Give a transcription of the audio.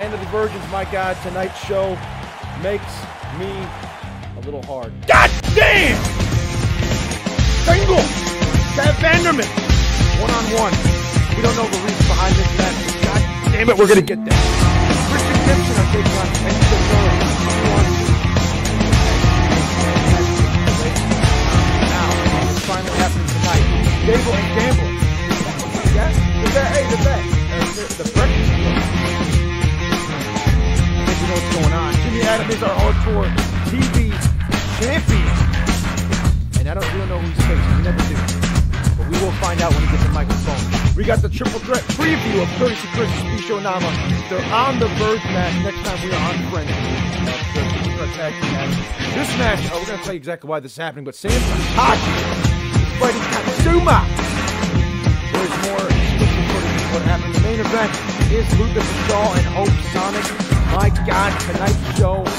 End of the Virgins, my God. Tonight's show makes me a little hard. God damn! Single! Chad Vanderman! One-on-one. We don't know the reason behind this match. God damn it, we're going to get there. Christian Gibson are taking on Kenny Gonzalez. Now, it's finally happening tonight. Gable and Gambler. Yes? The breakfast club. I think you know what's going on. Jimmy Adam is our hardcore TV champion. And I don't really know who he's facing. We never do. But we will find out when he gets the microphone. We got the triple threat preview of Courtesy Chris and Bisho Nama. They're on the Verge match next time we are on Friends. The triple threat tag team match. This match, we're going to tell you exactly why this is happening, but Sam Haji is fighting Katsuma. There's more exclusive footage of what happened. The main event is Lucas Shaw and Hope Sonic. My God, tonight's show